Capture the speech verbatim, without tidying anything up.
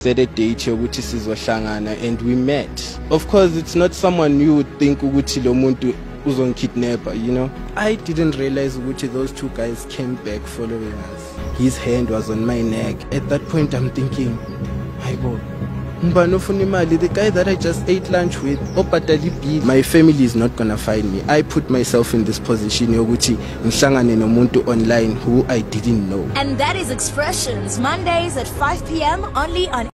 set a date yokuthi sizohlangana and we met. Of course, it's not someone you would think ukuthi lo muntu uzongikidnapper, you know. I didn't realize ukuthi those two guys came back following us. His hand was on my neck. At that point, I'm thinking, hayibo, mbani ofuna imali? The guy that I just ate lunch with, obhadala ibill. My family is not gonna find me. I put myself in this position yokuthi ngihlangane nomuntu online who I didn't know. And that is Expressions, Mondays at five p m only on